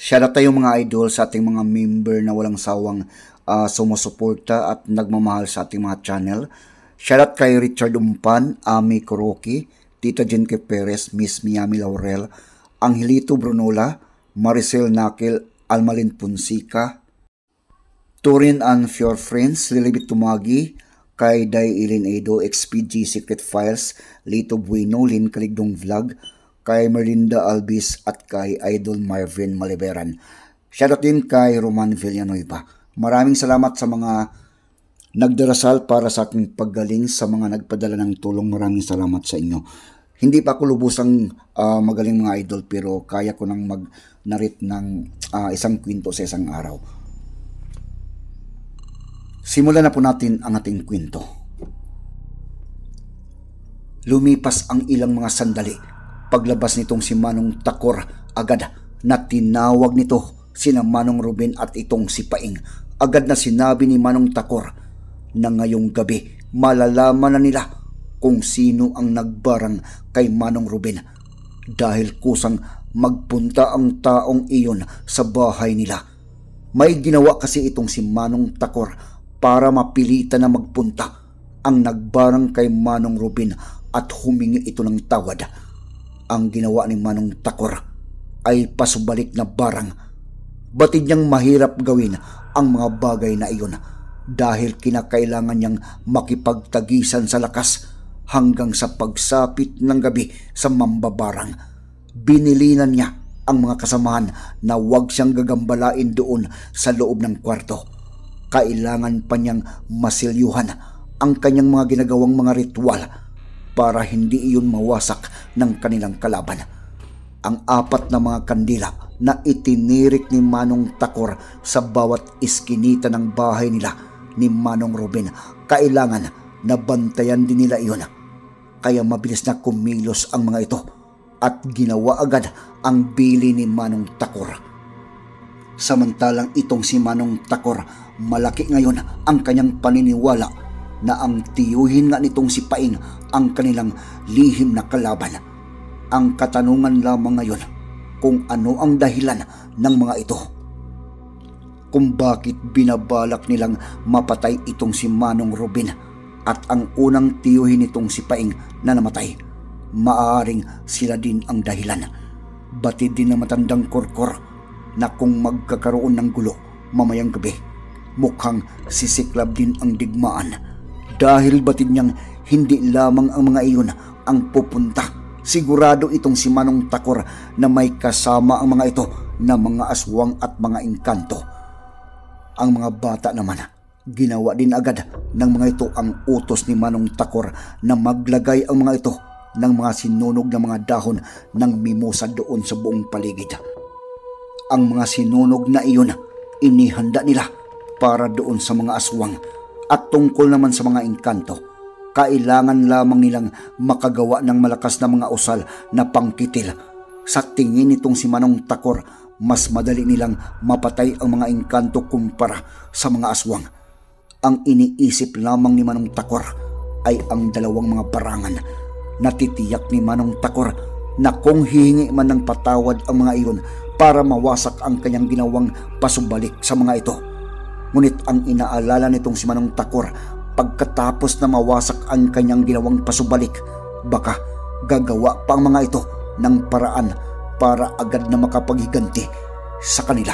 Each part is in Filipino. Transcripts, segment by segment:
Shoutout tayo mga idol sa ating mga member na walang sawang sumusuporta at nagmamahal sa ating mga channel. Shoutout kay Richard Umpan, Ami Kuroki, Tita Jenke Perez, Miss Miami Laurel, Angelito Brunola, Maricel Nakil, Almalin Punsica, Turin and Fjord Friends, Lilibit Tumagi, kay Day Ilin Edo, XPG Secret Files, Lito Bueno, Lin Kaligdong Vlog, kay Merlinda Albis at kay Idol Marvin Maliberan. Shoutout din kay Roman Villanueva. Maraming salamat sa mga nagdarasal para sa aking paggaling, sa mga nagpadala ng tulong. Maraming salamat sa inyo. Hindi pa ako lubusang magaling mga idol, pero kaya ko nang mag-narrate ng isang kwento sa isang araw. Simulan na po natin ang ating kwento. Lumipas ang ilang mga sandali. Paglabas nitong si Manong Takor, agad na tinawag nito sina Manong Ruben at itong si Paing. Agad na sinabi ni Manong Takor na ngayong gabi malalaman na nila kung sino ang nagbarang kay Manong Ruben, dahil kusang magpunta ang taong iyon sa bahay nila. May ginawa kasi itong si Manong Takor para mapilitan na magpunta ang nagbarang kay Manong Ruben at humingi ito ng tawad. Ang ginawa ni Manong Takor ay pasubalik na barang. Batid niyang mahirap gawin ang mga bagay na iyon dahil kinakailangan niyang makipagtagisan sa lakas hanggang sa pagsapit ng gabi sa mambabarang. Binilinan niya ang mga kasamahan na huwag siyang gagambalain doon sa loob ng kwarto. Kailangan pa niyang masilyuhan ang kanyang mga ginagawang mga ritual para hindi iyon mawasak ng kanilang kalaban. Ang 4 na mga kandila na itinirik ni Manong Takor sa bawat iskinita ng bahay nila ni Manong Ruben, kailangan na bantayan din nila iyon. Kaya mabilis na kumilos ang mga ito at ginawa agad ang bili ni Manong Takor. Samantalang itong si Manong Takor, malaki ngayon ang kanyang paniniwala na ang tiyuhin nga nitong si Paing ang kanilang lihim na kalaban. Ang katanungan lamang ngayon kung ano ang dahilan ng mga ito. Kung bakit binabalak nilang mapatay itong si Manong Ruben at ang unang tiyuhin nitong si Paing na namatay. Maaaring sila din ang dahilan. Batid din na matandang Korkor na kung magkakaroon ng gulo mamayang gabi, mukhang sisiklab din ang digmaan. Dahil batid niyang hindi lamang ang mga iyon ang pupunta. Sigurado itong si Manong Takor na may kasama ang mga ito na mga aswang at mga engkanto. Ang mga bata naman, ginawa din agad ng mga ito ang utos ni Manong Takor na maglagay ang mga ito ng mga sinunog na mga dahon ng mimosa doon sa buong paligid. Ang mga sinunog na iyon inihanda nila para doon sa mga aswang. At tungkol naman sa mga engkanto, kailangan lamang nilang makagawa ng malakas na mga usal na pangkitil. Sa tingin nitong si Manong Takor, mas madali nilang mapatay ang mga engkanto kumpara sa mga aswang. Ang iniisip lamang ni Manong Takor ay ang 2 mga barangan. Natitiyak ni Manong Takor na kung hihingi man ng patawad ang mga iyon para mawasak ang kanyang ginawang pasubalik sa mga ito. Ngunit ang inaalala nitong si Manong Takor, pagkatapos na mawasak ang kanyang ginawang pasubalik, baka gagawa pa ang mga ito ng paraan para agad na makapaghiganti sa kanila.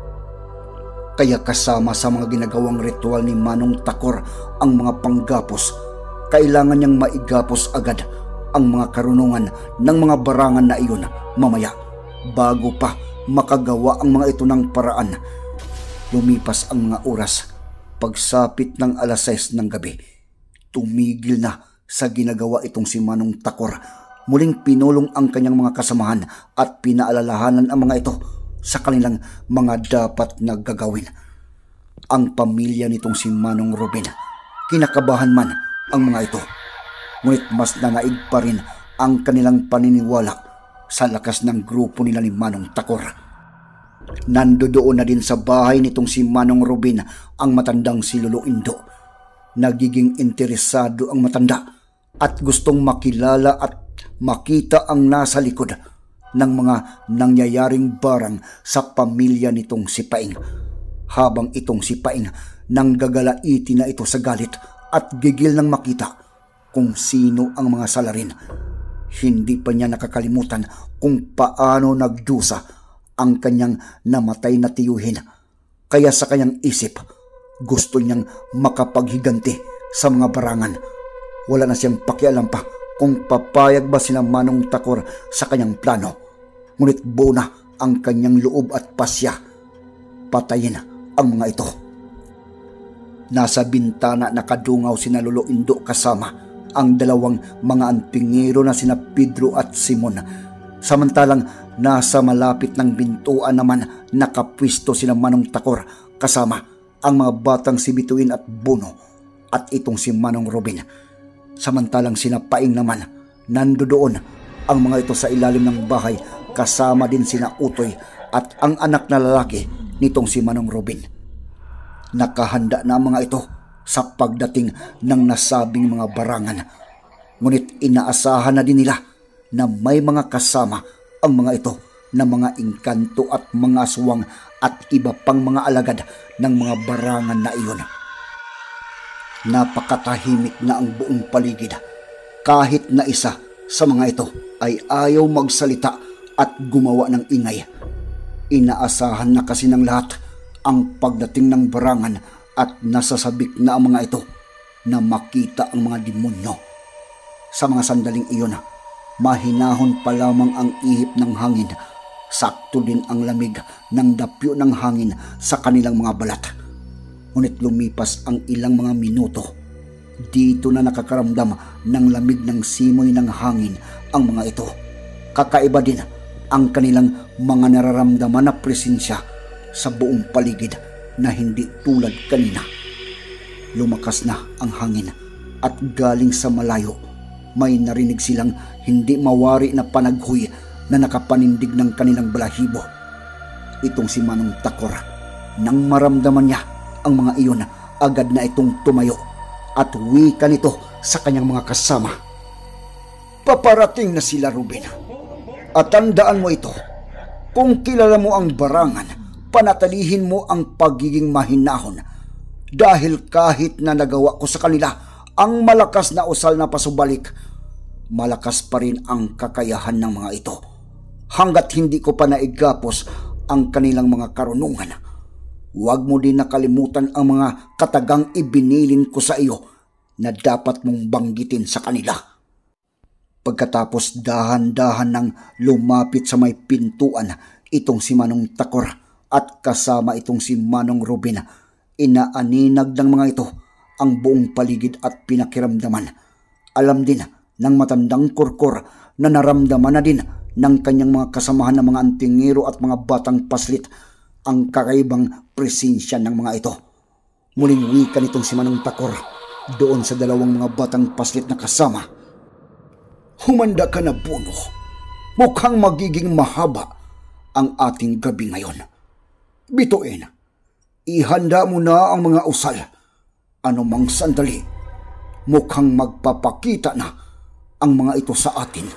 Kaya kasama sa mga ginagawang ritual ni Manong Takor ang mga panggapos. Kailangan niyang maigapos agad ang mga karunungan ng mga barangan na iyon mamaya, bago pa makagawa ang mga ito ng paraan. Lumipas ang mga oras. Pagsapit ng 6:00 ng gabi, tumigil na sa ginagawa itong si Manong Takor. Muling pinulong ang kanyang mga kasamahan at pinaalalahanan ang mga ito sa kanilang mga dapat na gagawin. Ang pamilya nitong si Manong Ruben, kinakabahan man ang mga ito, ngunit mas nanaig pa rin ang kanilang paniniwala sa lakas ng grupo nila ni Manong Takor. Nandoon na din sa bahay nitong si Manong Ruben ang matandang si Lolo Indo. Nagiging interesado ang matanda at gustong makilala at makita ang nasa likod ng mga nangyayaring barang sa pamilya nitong si Paing. Habang itong si Paing nanggagalaiti na ito sa galit at gigil nang makita kung sino ang mga salarin. Hindi pa niya nakakalimutan kung paano nagdusa ang kanyang namatay na tiyuhin. Kaya sa kanyang isip, gusto niyang makapaghiganti sa mga barangan. Wala na siyang pakialam pa kung papayag ba sina Manong Takor sa kanyang plano. Ngunit buo na ang kanyang loob at pasya. Patayin ang mga ito. Nasa bintana nakadungaw sina Lolo Indo kasama ang dalawang mga antingero na sina Pedro at Simon. Samantalang nasa malapit ng bintuan naman nakapwisto sina Manong Takor kasama ang mga batang si Bituin at Buno at itong si Manong Ruben. Samantalang sina Paing naman nandoon ang mga ito sa ilalim ng bahay kasama din sina Utoy at ang anak na lalaki nitong si Manong Ruben. Nakahanda na ang mga ito sa pagdating ng nasabing mga barangan. Ngunit inaasahan na din nila na may mga kasama ang mga ito na mga engkanto at mga aswang at iba pang mga alagad ng mga barangan na iyon. Napakatahimik na ang buong paligid. Kahit na isa sa mga ito ay ayaw magsalita at gumawa ng ingay. Inaasahan na kasi ng lahat ang pagdating ng barangan at nasasabik na ang mga ito na makita ang mga demonyo. Sa mga sandaling iyon, mahinahon pa lamang ang ihip ng hangin. Sakto din ang lamig ng dapyo ng hangin sa kanilang mga balat. Ngunit lumipas ang ilang mga minuto, dito na nakakaramdam ng lamig ng simoy ng hangin ang mga ito. Kakaiba din ang kanilang mga nararamdaman na presensya sa buong paligid na hindi tulad kanina. Lumakas na ang hangin at galing sa malayo may narinig silang hindi mawari na panaghoy na nakapanindig ng kanilang balahibo. Itong si Manong Takor, nang maramdaman niya ang mga iyon, agad na itong tumayo at wika nito sa kanyang mga kasama. Paparating na sila, Ruben. At tandaan mo ito, kung kilala mo ang barangan, panatilihin mo ang pagiging mahinahon. Dahil kahit na nagawa ko sa kanila ang malakas na usal na pasubalik, malakas pa rin ang kakayahan ng mga ito. Hanggat hindi ko pa naigapos ang kanilang mga karunungan, huwag mo din nakalimutan ang mga katagang ibinilin ko sa iyo na dapat mong banggitin sa kanila. Pagkatapos dahan-dahan nang lumapit sa may pintuan itong si Manong Takor at kasama itong si Manong Ruben, inaaninag ng mga ito ang buong paligid at pinakiramdaman. Alam din ng matandang Kurkur na naramdaman na din ng kanyang mga kasamahan ng mga antingero at mga batang paslit ang kakaibang presensya ng mga ito. Muling wika nitong si Manong Takor doon sa dalawang mga batang paslit na kasama. Humanda ka na, Buno. Mukhang magiging mahaba ang ating gabi ngayon. Bituin, ihanda mo na ang mga usal. Anumang sandali, mukhang magpapakita na ang mga ito sa atin.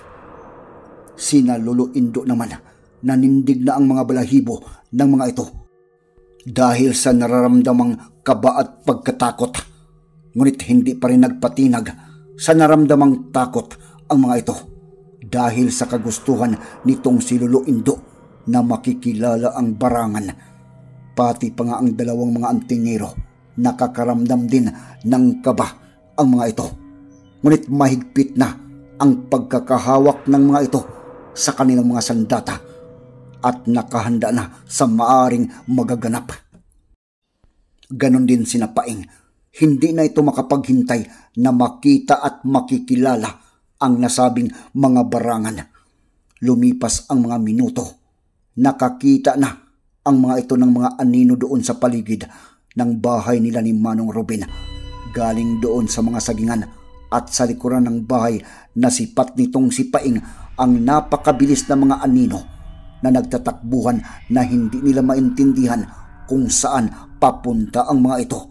Sina Lolo Indo naman, nanindig na ang mga balahibo ng mga ito dahil sa nararamdamang kaba at pagkatakot. Ngunit hindi pa rin nagpatinag sa naramdamang takot ang mga ito dahil sa kagustuhan nitong si Lolo Indo na makikilala ang barangan. Pati pa nga ang dalawang mga antingero nakakaramdam din ng kaba ang mga ito. Ngunit mahigpit na ang pagkakahawak ng mga ito sa kanilang mga sandata at nakahanda na sa maaring magaganap. Ganon din sina Paing. Hindi na ito makapaghintay na makita at makikilala ang nasabing mga barangan. Lumipas ang mga minuto. Nakakita na ang mga ito ng mga anino doon sa paligid ng bahay nila ni Manong Ruben. Galing doon sa mga sagingan at sa likuran ng bahay na sipat nitong si Paing ang napakabilis na mga anino na nagtatakbuhan na hindi nila maintindihan kung saan papunta ang mga ito.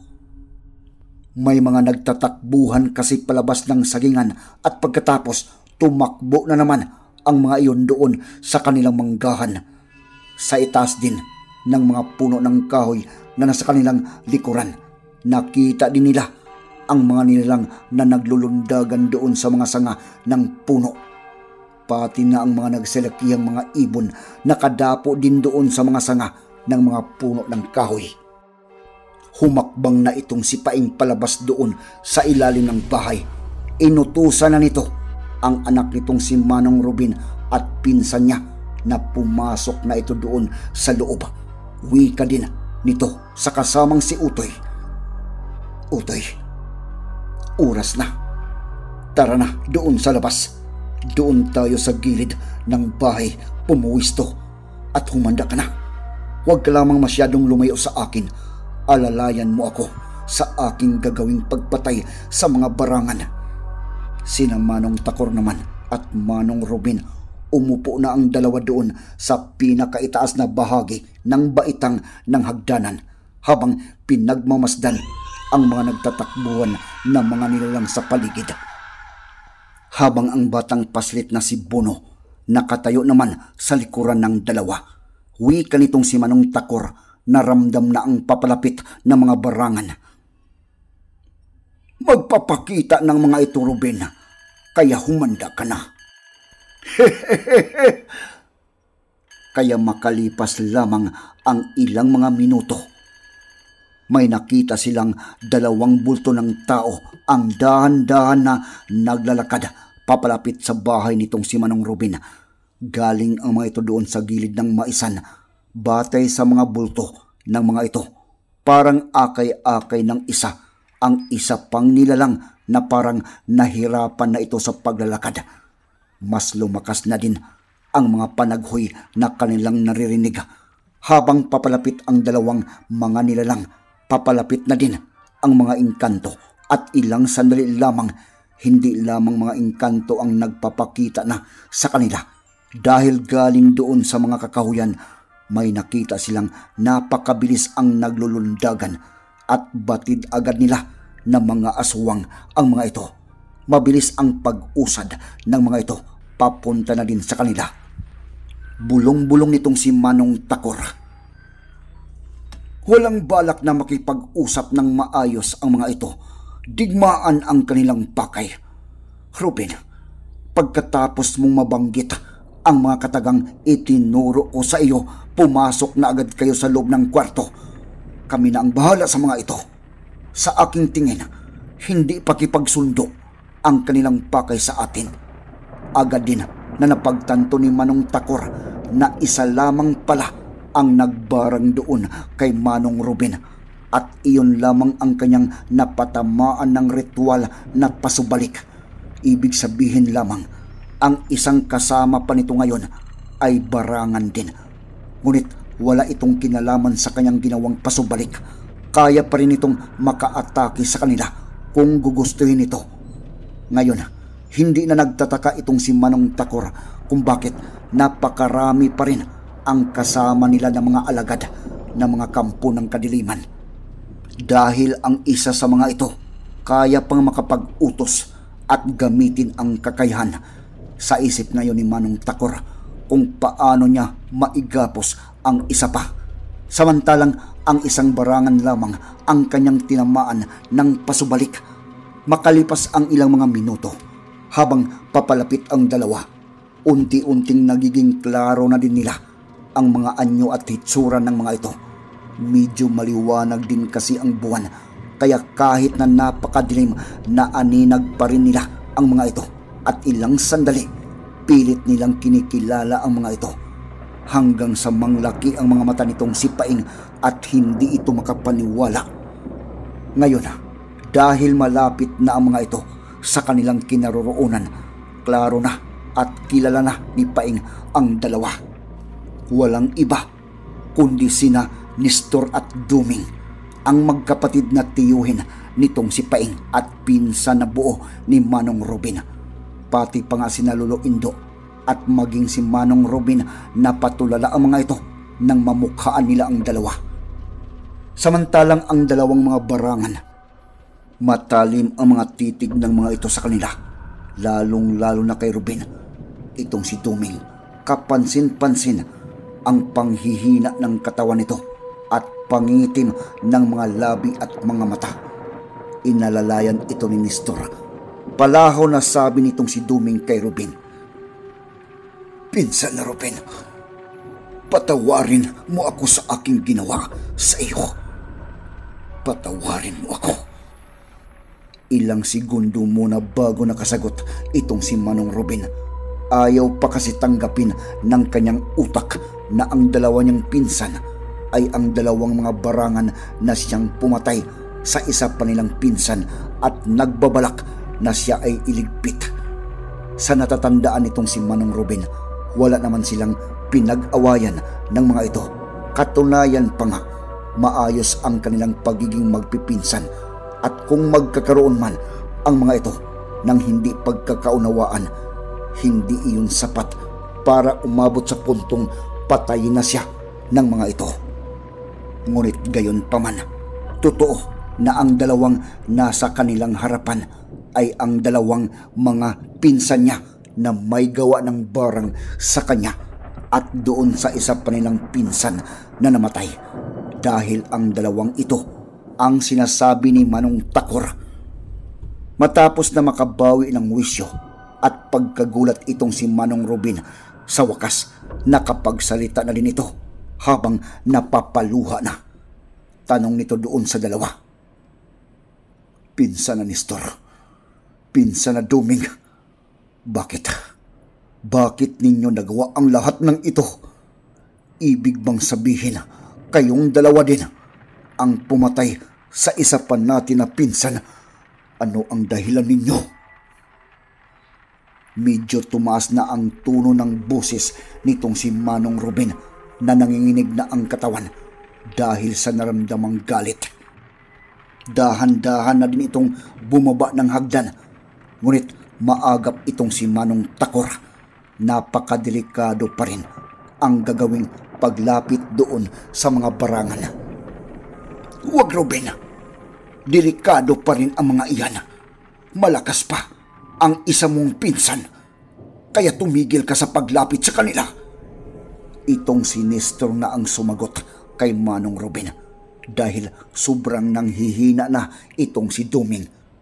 May mga nagtatakbuhan kasi palabas ng sagingan at pagkatapos tumakbo na naman ang mga iyon doon sa kanilang manggahan. Sa itaas din ng mga puno ng kahoy na nasa kanilang likuran, nakita din nila ang mga nilalang na naglulundagan doon sa mga sanga ng puno. Pati na ang mga nagsalakihang mga ibon nakadapo din doon sa mga sanga ng mga puno ng kahoy. Humakbang na itong si Paing palabas doon sa ilalim ng bahay. Inutusan na nito ang anak nitong si Manong Rubin at pinsan niya na pumasok na ito doon sa loob. Wika din nito sa kasamang si Utoy. Utoy, oras na. Tara na doon sa labas. Doon tayo sa gilid ng bahay pumuwisto at humanda ka na. Huwag ka lamang masyadong lumayo sa akin. Alalayan mo ako sa aking gagawing pagpatay sa mga barangan. Sina Manong Takor naman at Manong Rubin umupo na ang dalawa doon sa pinakaitaas na bahagi ng baitang ng hagdanan habang pinagmamasdan ang mga nagtatakbuhan na mga nilalang sa paligid. Habang ang batang paslit na si Bono nakatayo naman sa likuran ng dalawa, wika nitong si Manong Takor na ramdam na ang papalapit ng mga barangan. Magpapakita ng mga ito, Ruben, kaya humanda ka na. Kaya makalipas lamang ang ilang mga minuto, may nakita silang dalawang bulto ng tao ang dahan-dahan na naglalakad papalapit sa bahay nitong si Manong Rubin. Galing ang mga ito doon sa gilid ng maisan. Batay sa mga bulto ng mga ito, parang akay-akay ng isa ang isa pang nilalang na parang nahirapan na ito sa paglalakad. Mas lumakas na din ang mga panaghoy na kanilang naririnig. Habang papalapit ang dalawang mga nilalang, papalapit na din ang mga engkanto at ilang sandali lamang, hindi lamang mga engkanto ang nagpapakita na sa kanila. Dahil galing doon sa mga kakahuyan, may nakita silang napakabilis ang naglulundagan at batid agad nila na mga aswang ang mga ito. Mabilis ang pag-usad ng mga ito papunta na din sa kanila. Bulong-bulong nitong si Manong Takor. Walang balak na makipag-usap ng maayos ang mga ito. Digmaan ang kanilang pakay. Ruben, pagkatapos mong mabanggit ang mga katagang itinuro ko sa iyo, pumasok na agad kayo sa loob ng kwarto. Kami na ang bahala sa mga ito. Sa aking tingin, hindi pakipagsundo ang kanilang pakay sa atin. Agad din na napagtanto ni Manong Takor na isa lamang pala ang nagbarang doon kay Manong Rubin at iyon lamang ang kanyang napatamaan ng ritual na pasubalik. Ibig sabihin lamang, ang isang kasama pa nito ngayon ay barangan din. Ngunit wala itong kinalaman sa kanyang ginawang pasubalik. Kaya pa rin itong makaatake sa kanila kung gugustuhin ito. Ngayon, hindi na nagtataka itong si Manong Takor kung bakit napakarami pa rin ang kasama nila ng mga alagad na mga kampo ng kadiliman. Dahil ang isa sa mga ito kaya pang makapag-utos at gamitin ang kakayahan. Sa isip ngayon ni Manong Takor kung paano niya maigapos ang isa pa. Samantalang ang isang barangan lamang ang kanyang tinamaan ng pasubalik. Makalipas ang ilang mga minuto, habang papalapit ang dalawa, unti-unting nagiging klaro na din nila ang mga anyo at hitsura ng mga ito. Medyo maliwanag din kasi ang buwan, kaya kahit na napakadilim, naaninag pa rin nila ang mga ito. At ilang sandali, pilit nilang kinikilala ang mga ito. Hanggang sa manglaki ang mga mata nitong si Paing at hindi ito makapaniwala. Ngayon, dahil malapit na ang mga ito sa kanilang kinaroroonan, klaro na at kilala na ni Paing ang dalawa. Walang iba kundi sina Nestor at Duming, ang magkapatid na tiyuhin nitong si Paing at pinsan na buo ni Manong Rubin. Pati pa nga sina Lolo Indo at maging si Manong Rubin na patulala ang mga ito nang mamukhaan nila ang dalawa. Samantalang ang dalawang mga barangan, matalim ang mga titig ng mga ito sa kanila, lalong-lalo na kay Rubin. itong si Duming. Kapansin-pansin ang panghihina ng katawan nito at pangitim ng mga labi at mga mata. Inalalayan ito ni Nestor. Palahaw na sabi nitong si Duming kay Ruben, "Pinsan na Ruben, patawarin mo ako sa aking ginawa sa iyo. Patawarin mo ako." Ilang segundo muna bago nakasagot itong si Manong Ruben. Ayaw pa kasi tanggapin ng kanyang utak na ang dalawa niyang pinsan ay ang dalawang mga barangan na siyang pumatay sa isa pa nilang pinsan at nagbabalak na siya ay iligpit. Sa natatandaan nitong si Manong Ruben, wala naman silang pinag-awayan ng mga ito. Katunayan pa nga, maayos ang kanilang pagiging magpipinsan, at kung magkakaroon man ang mga ito ng hindi pagkakaunawaan, hindi iyon sapat para umabot sa puntong patayin na siya ng mga ito. Ngunit gayon pa man, totoo na ang dalawang nasa kanilang harapan ay ang dalawang mga pinsan niya na may gawa ng barang sa kanya at doon sa isa pa nilang pinsan na namatay, dahil ang dalawang ito ang sinasabi ni Manong Takor. Matapos na makabawi ng wisyo at pagkagulat itong si Manong Ruben, sa wakas nakapagsalita na din ito habang napapaluha na. Tanong nito doon sa dalawa, "Pinsan na Nestor, pinsan na Duming, bakit ninyo nagawa ang lahat ng ito? Ibig bang sabihin kayong dalawa din ang pumatay sa isa pa natin na pinsan? Ano ang dahilan ninyo?" Medyo tumaas na ang tono ng boses nitong si Manong Ruben na nanginginig na ang katawan dahil sa naramdamang galit. Dahan-dahan na din itong bumaba ng hagdan, ngunit maagap itong si Manong Takor. Napakadelikado pa rin ang gagawing paglapit doon sa mga barangan. "Huwag, Ruben. Delikado pa rin ang mga iyan. Malakas pa ang isa mong pinsan, kaya tumigil ka sa paglapit sa kanila." Itong si Nestor na ang sumagot kay Manong Ruben dahil sobrang nanghihina na itong si Duming.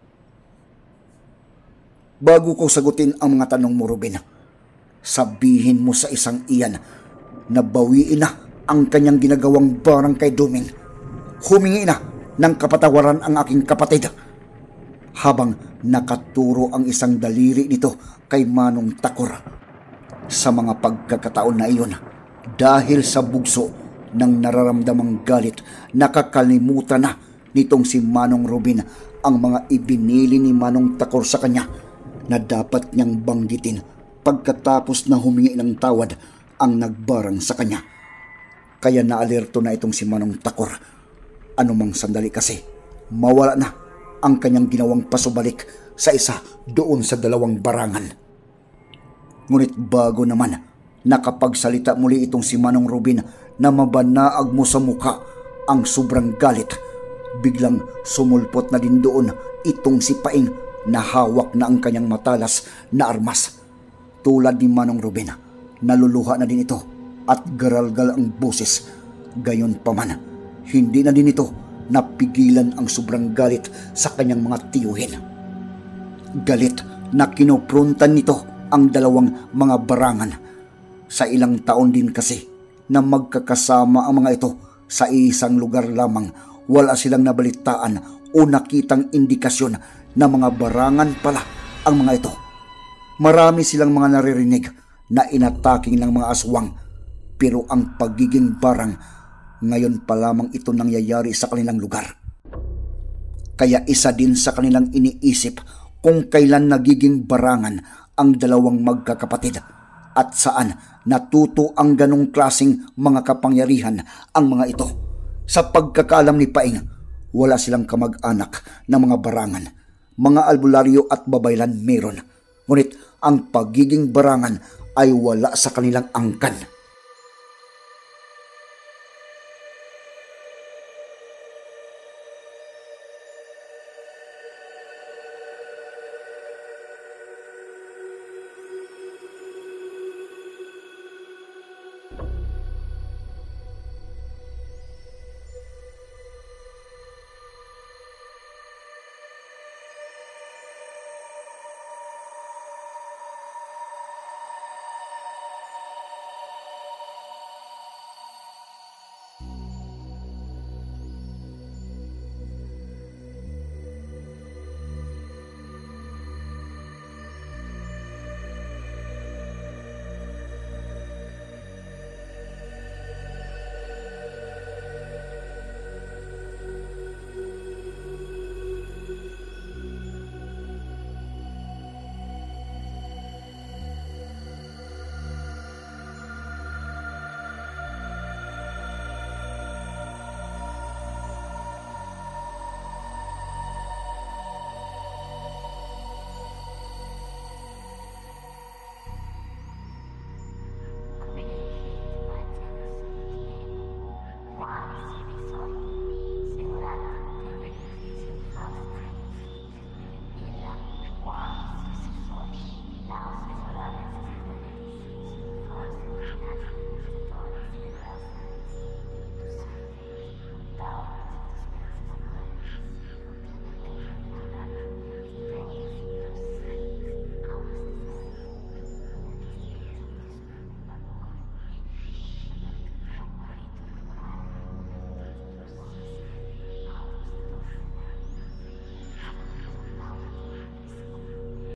"Bago ko sagutin ang mga tanong mo, Ruben, sabihin mo sa isang iyan na bawiin na ang kanyang ginagawang barang kay Duming. Humingi na ng kapatawaran ang aking kapatid." Habang nakaturo ang isang daliri nito kay Manong Takor. Sa mga pagkakataon na iyon, dahil sa bugso ng nararamdamang galit, nakakalimutan na nitong si Manong Ruben ang mga ibinili ni Manong Takor sa kanya na dapat niyang banggitin pagkatapos na humingi ng tawad ang nagbarang sa kanya. Kaya naalerto na itong si Manong Takor. Anumang sandali kasi, mawala na ang kanyang ginawang pasubalik sa isa doon sa dalawang barangan. Ngunit bago naman nakapagsalita muli itong si Manong Ruben na mabanaag mo sa muka ang sobrang galit, biglang sumulpot na din doon itong si Paing na hawak na ang kanyang matalas na armas. Tulad ni Manong Ruben, naluluha na din ito at garalgal ang boses. Gayon pa man, hindi na din ito napigilan ang sobrang galit sa kanyang mga tiyuhin. Galit na kinoprontan nito ang dalawang mga barangan. Sa ilang taon din kasi na magkakasama ang mga ito sa isang lugar lamang, wala silang nabalitaan o nakitang indikasyon na mga barangan pala ang mga ito. Marami silang mga naririnig na inataking ng mga aswang, pero ang pagiging barang, ngayon pa lamang ito nangyayari sa kanilang lugar. Kaya isa din sa kanilang iniisip kung kailan nagiging barangan ang dalawang magkakapatid at saan natuto ang ganong klaseng mga kapangyarihan ang mga ito. Sa pagkakaalam ni Paing, wala silang kamag-anak na mga barangan. Mga albularyo at babaylan meron, ngunit ang pagiging barangan ay wala sa kanilang angkan.